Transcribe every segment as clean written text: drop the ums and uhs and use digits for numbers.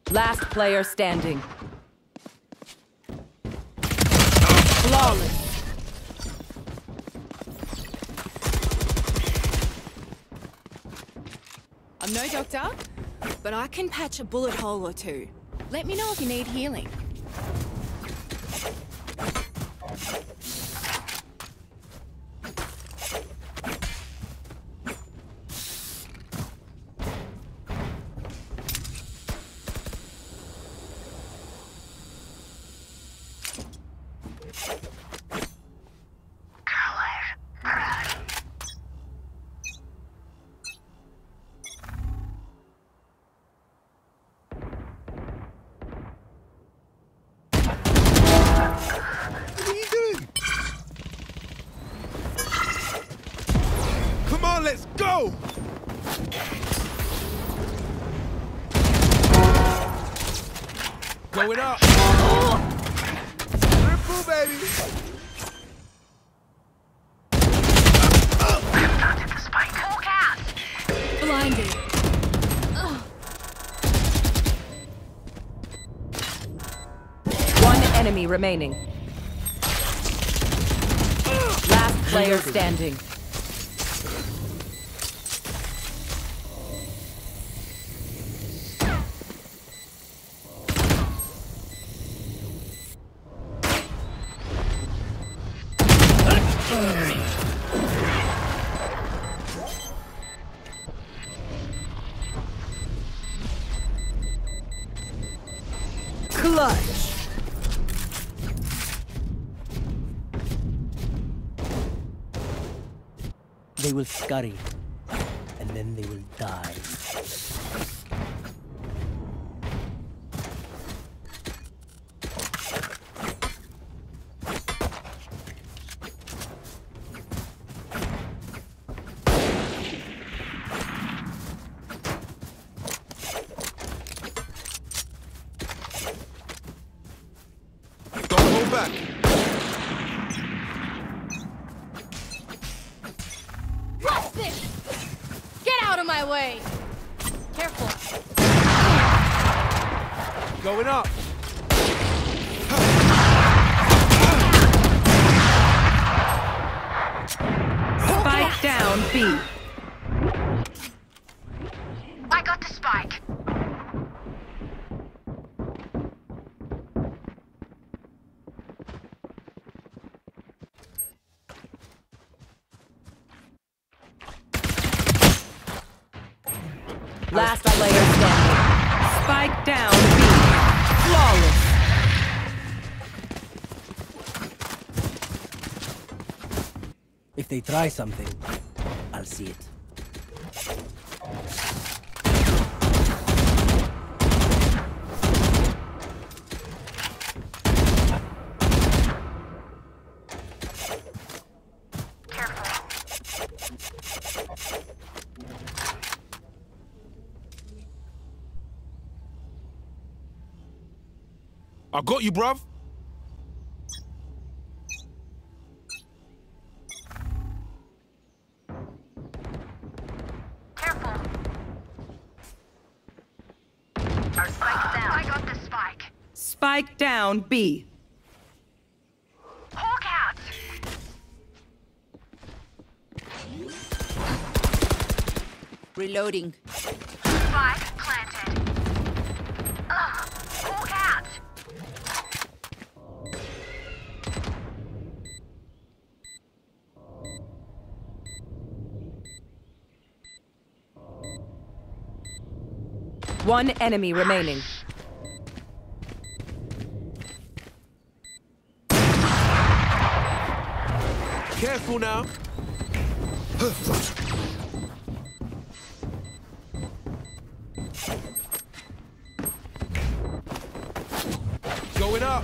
Last player standing. Flawless. I'm no doctor, but I can patch a bullet hole or two. Let me know if you need healing. Let's go! Going up! Triple, baby! Planted the spike. Hawk out! Blinded. One enemy remaining. Last player standing. Clutch. They will scurry, and then they will die. Don't hold back! What's this? Get out of my way! Careful. Going up! Spike down B. I got the spike. Last player standing. Spike down B. Flawless. If they try something, I'll see it. I got you, bruv! Careful. Our spike's down. I got the spike. Spike down B. Hawk out! Reloading. Spike planted. Hawk out! One enemy remaining. Careful now! Going up!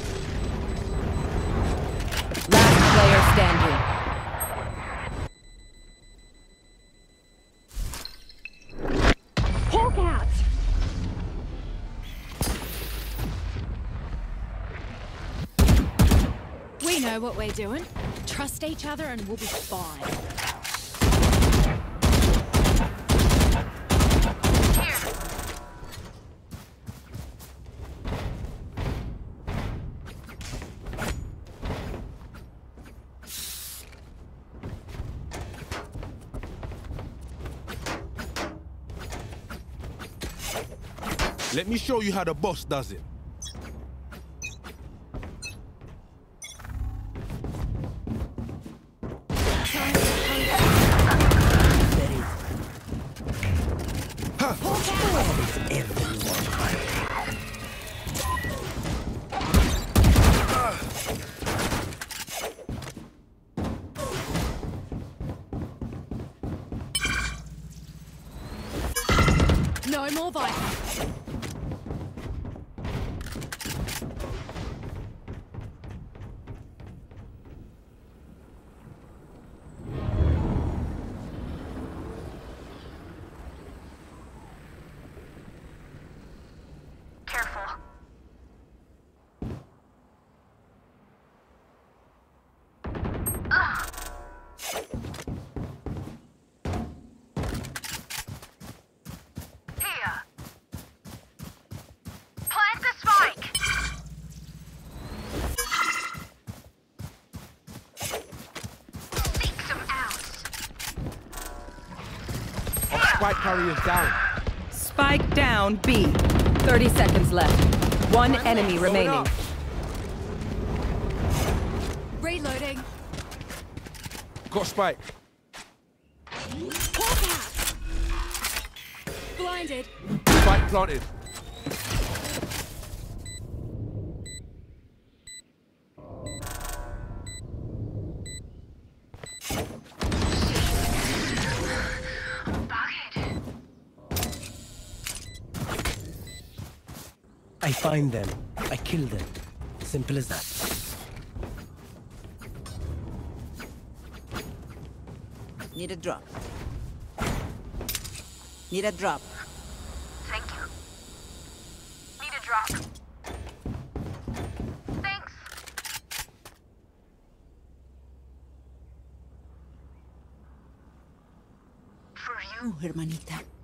Last player standing. Hawk out! We know what we're doing. Trust each other and we'll be fine. Here. Let me show you how the boss does it. No more Viper. Careful. Here. Plant the spike. Seek some outs. Spike carrier's down. Spike down B. 30 seconds left. One enemy Going remaining. up. Reloading. Got spike. Hawk out. Blinded. Spike planted. Bucket. I find them. I kill them. Simple as that. Need a drop. Need a drop. Thank you. Need a drop. Thanks. For you. Hermanita.